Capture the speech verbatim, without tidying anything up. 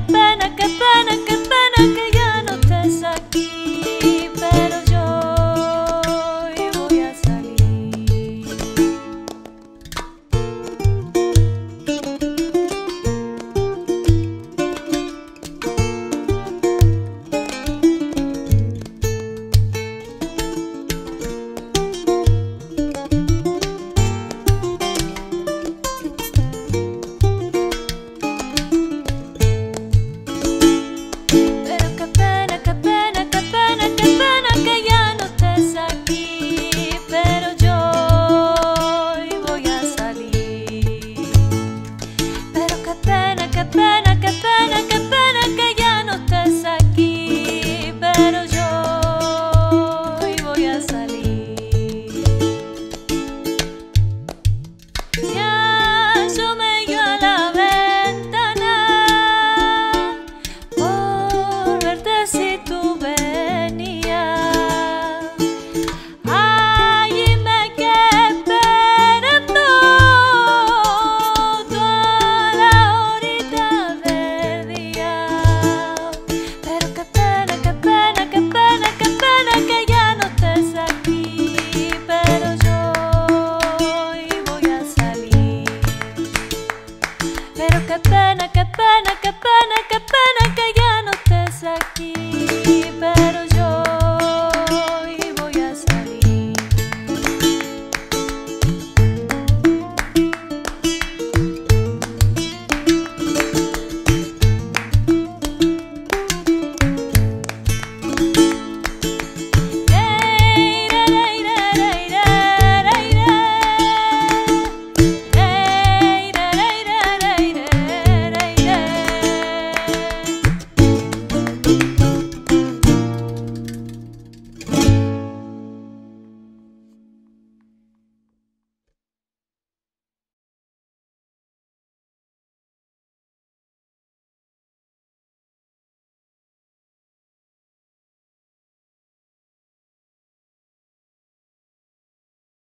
pena, qué pena, qué pena que ya no estés aquí, pero yo hoy voy a salir. Qué pena, qué pena, qué pena que ya no estés aquí, pero yo hoy voy a salir. Se asomé yo a la ventana por verte si tú venías. Allí me quedé esperando toda la horita del día. Pero qué pena, qué pena, qué pena, qué pena que ya no estés aquí, pero yo hoy voy a salir. Pero qué pena, qué pena, qué pena, qué pena que ya no estés aquí.